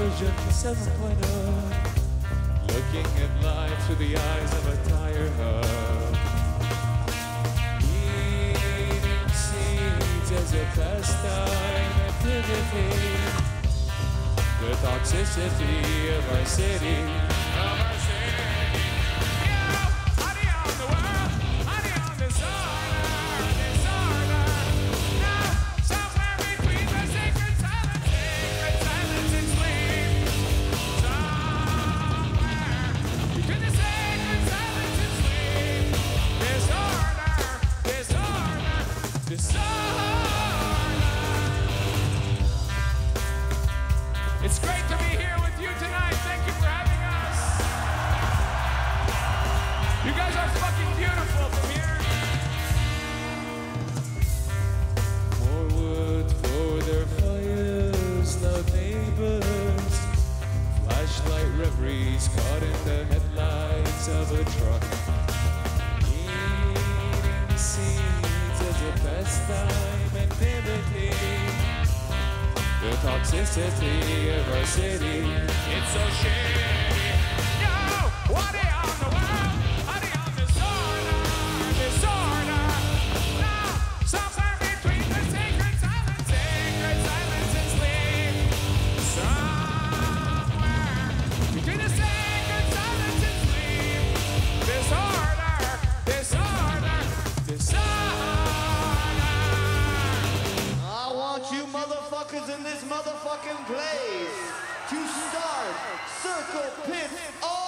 version 7.0. Looking at life through the eyes of a tire hub. Eating seeds as a pastime activity. The toxicity of our city. It's great to be here with you tonight. Thank you for having us. You guys are fucking beautiful from here. More wood for their fires, loud neighbors. Flashlight reveries caught in the headlights of a truck. Eating seeds as a pastime activity. The toxicity of our city. It's so shitty. Yo, what are on the world? What are on disorder? Disorder. No, somewhere between the sacred silence and sleep. Somewhere between the sacred silence and sleep. Disorder, disorder, disorder. I want you motherfuckers in this motherfucking place to start Circle Pits all